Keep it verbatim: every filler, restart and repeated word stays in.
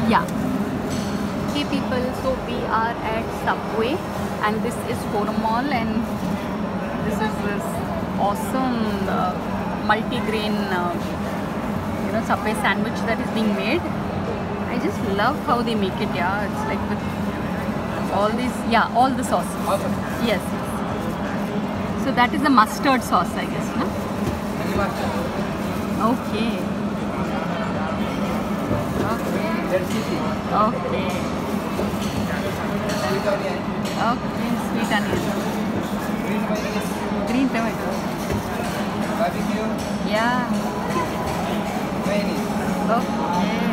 Yeah. Hey people, so we are at Subway and this is Forum Mall, and this is this awesome uh, multi-grain uh, you know Subway sandwich that is being made. I just love how they make it. Yeah, it's like with all these, yeah, all the sauces. Awesome. Yes. So that is the mustard sauce, I guess, no? Okay. Okay. Okay. Okay, sweet onion. Green tomato. Barbecue. Yeah. Mayonnaise. Okay.